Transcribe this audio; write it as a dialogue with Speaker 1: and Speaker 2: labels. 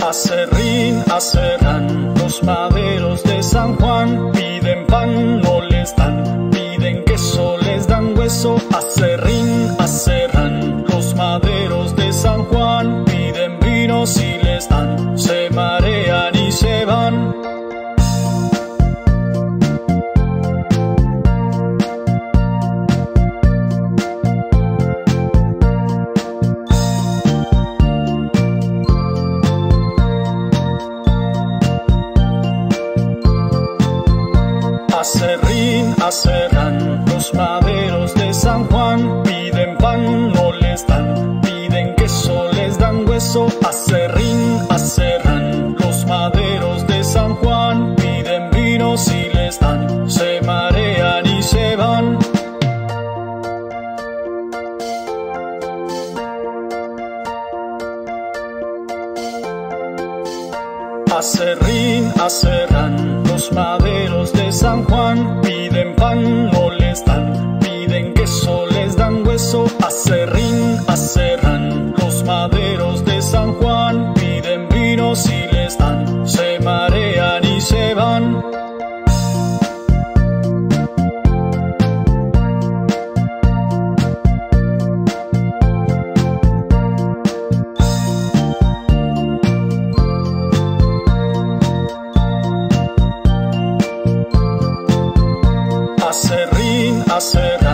Speaker 1: Aserrín, aserrán, los maderos de San Juan. Piden pan, no les dan, piden queso, les dan hueso. Aserrín, aserrán, los maderos de San Juan. Piden vino, si les dan, se marean y se van. Aserrín, aserrán, los maderos de San Juan. Piden pan, no les dan, piden queso, les dan hueso. Aserrín, aserrán, los maderos de San Juan. Piden vino, si les dan, se marean y se van. Aserrín, aserrán, los maderos de San Juan. Piden pan, no les dan, piden queso, les dan hueso. Aserrín, aserrán, los maderos de San Juan. Piden vino, si les dan, se marean y se van. Aserrín, aserrán.